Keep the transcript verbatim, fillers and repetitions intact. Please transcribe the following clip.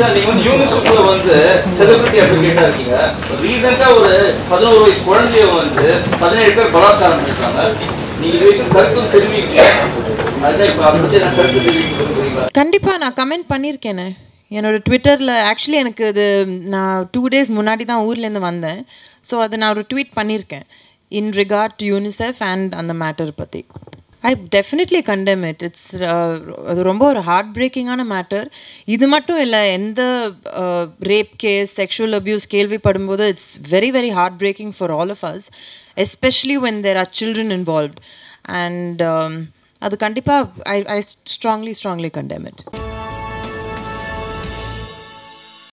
Sir நீங்க வந்து யூனிசெஃப்ல வந்து செலிபிரிட்டி அட்வொகேட்டா இருக்கீங்க. ரீசெண்டா ஒரு பதினோரு வயசு குழந்தைய வந்து பதினேழு பேர் பலாத்காரம் பண்ணிருக்காங்க. நீங்க இது வரைக்கும் கருத்து தெரிவிக்கீங்க. அதான் இப்ப அதை பத்தி நான் கருத்து தெரிவிக்க. கண்டிப்பாக நான் கமெண்ட் பண்ணியிருக்கேனே என்னோட ட்விட்டரில். ஆக்சுவலி எனக்கு இது நான் டூ டேஸ் முன்னாடி தான் ஊர்லேருந்து வந்தேன். ஸோ அதை நான் ஒரு ட்வீட் பண்ணியிருக்கேன் in regard to UNICEF and அந்த மேட்டர் பற்றி. I definitely condemn it. It's அது ரொம்ப ஒரு ஹார்ட் பிரேக்கிங்கான மேட்டர். இது மட்டும் இல்லை, எந்த ரேப் கேஸ் செக்ஷுவல் அப்யூஸ் கேள்விப்படும்போது it's very very heart breaking for all of us, especially when there are children involved. And அது கண்டிப்பாக I I strongly strongly condemn it.